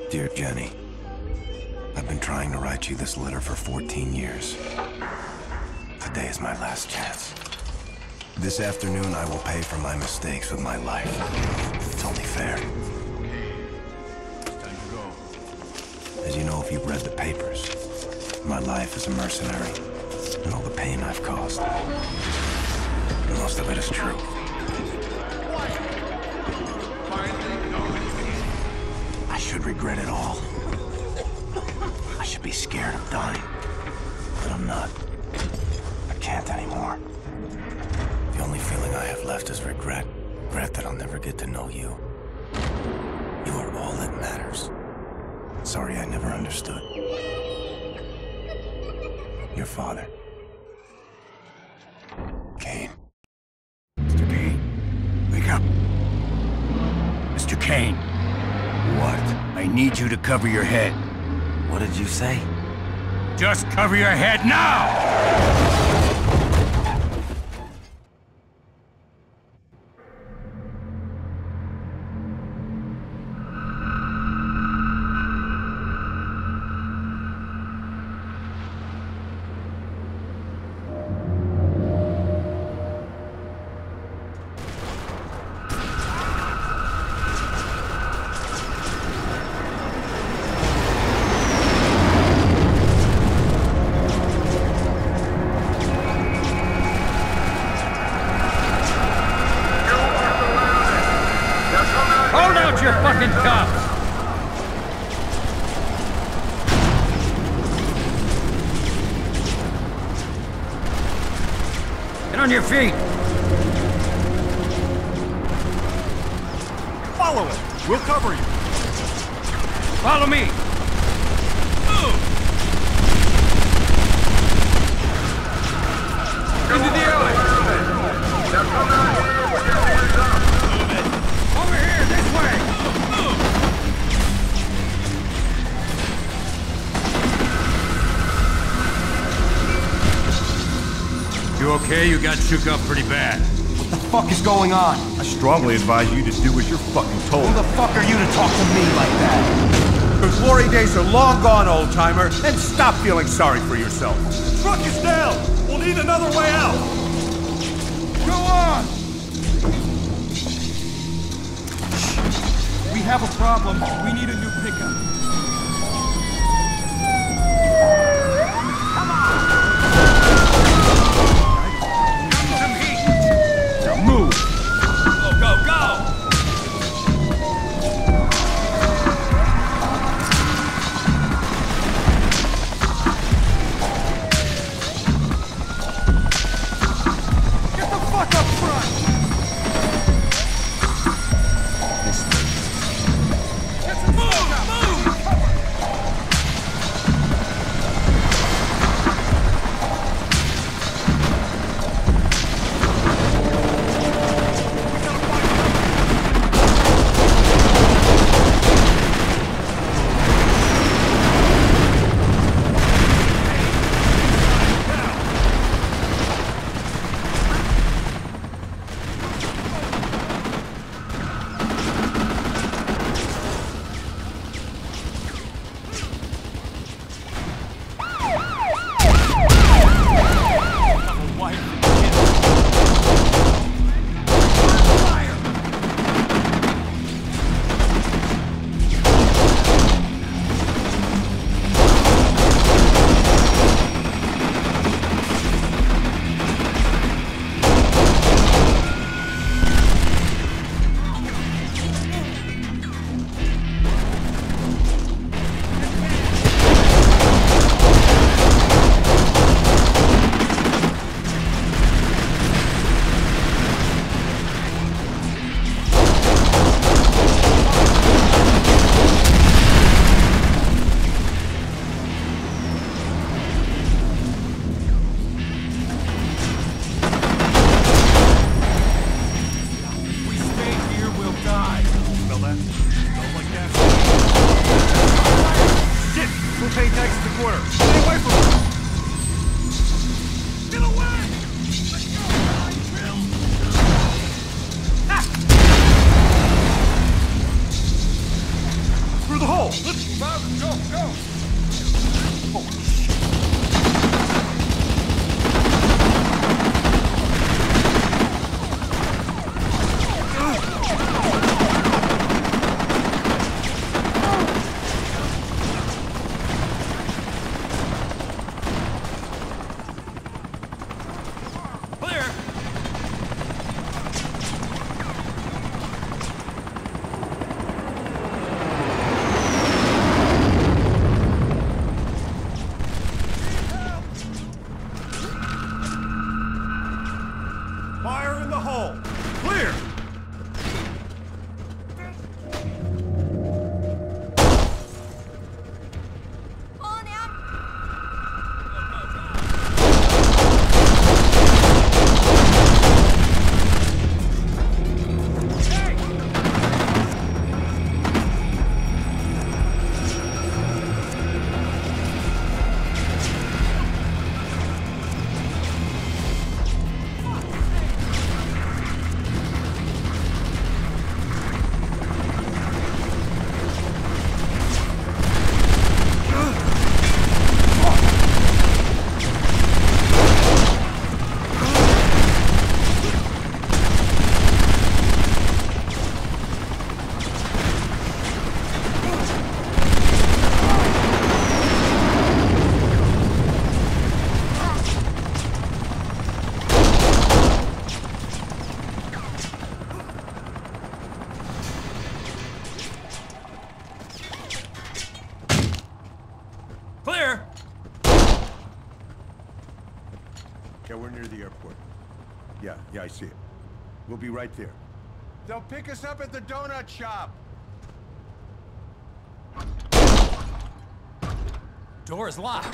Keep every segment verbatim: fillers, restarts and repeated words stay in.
Dear Jenny, I've been trying to write you this letter for fourteen years. Today is my last chance. This afternoon, I will pay for my mistakes with my life. It's only fair. As you know, if you've read the papers, my life as a mercenary and all the pain I've caused. Most of it is true. I should regret it all. I should be scared of dying. But I'm not. I can't anymore. The only feeling I have left is regret. Regret that I'll never get to know you. You are all that matters. Sorry I never understood. Your father. Kane. Mister Kane, wake up. Mister Kane. What? I need you to cover your head. What did you say? Just cover your head now! Hold out your fucking cuffs! Get on your feet! Follow it! We'll cover you! Follow me! Move! Into the alley! Now come out here with your hands up! Move it! Over here, this way! Move! You okay? You got shook up pretty bad. What the fuck is going on? I strongly advise you to do as you're fucking told. Who the fuck are you to talk to me like that? The glory days are long gone, old-timer, and stop feeling sorry for yourself. The truck is down! We'll need another way out! Go on! We have a problem. We need a new pickup. Some heat! Now move! Go, go, go! Get the fuck up front! Move! Move! Clear! Fire in the hole! Clear! Clear! Yeah, we're near the airport. Yeah, yeah, I see it. We'll be right there. They'll pick us up at the donut shop. Door is locked.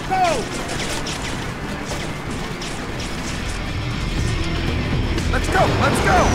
Go! Let's go! Let's go!